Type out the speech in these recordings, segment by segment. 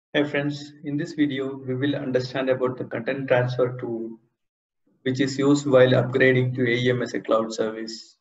Hi friends, in this video we will understand about the content transfer tool which is used while upgrading to AEM as a cloud service.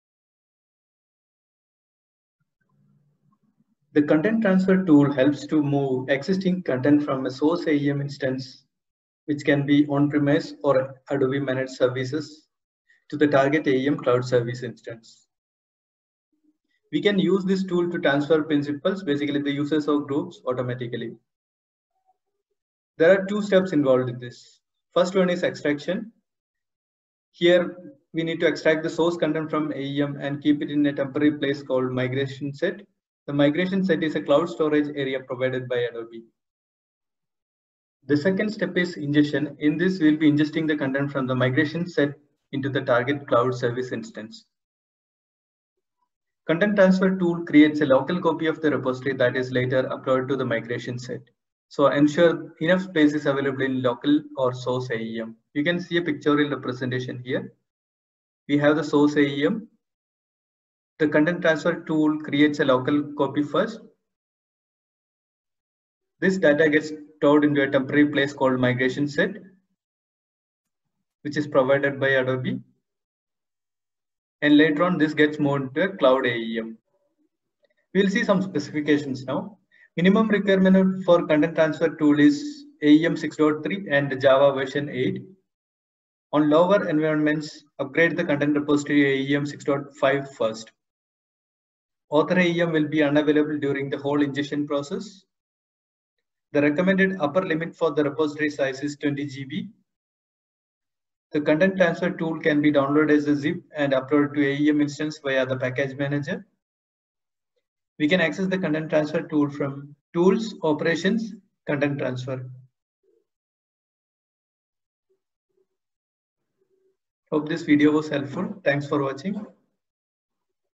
The content transfer tool helps to move existing content from a source AEM instance, which can be on-premise or Adobe managed services, to the target AEM cloud service instance. We can use this tool to transfer principals, basically the users or groups, automatically. There are two steps involved in this. First one is extraction. Here we need to extract the source content from AEM and keep it in a temporary place called migration set. The migration set is a cloud storage area provided by Adobe. The second step is ingestion. In this, we'll be ingesting the content from the migration set into the target cloud service instance. Content transfer tool creates a local copy of the repository that is later uploaded to the migration set. So ensure enough space is available in local or source AEM. You can see a pictorial representation here. We have the source AEM. The content transfer tool creates a local copy first. This data gets stored into a temporary place called migration set, which is provided by Adobe. And later on, this gets moved to a cloud AEM. We'll see some specifications now. Minimum requirement for content transfer tool is AEM 6.3 and Java version 8. On lower environments, upgrade the content repository AEM 6.5 first. Author AEM will be unavailable during the whole ingestion process. The recommended upper limit for the repository size is 20 GB. The content transfer tool can be downloaded as a zip and uploaded to AEM instance via the package manager. We can access the content transfer tool from Tools, Operations, Content Transfer. Hope this video was helpful. Thanks for watching.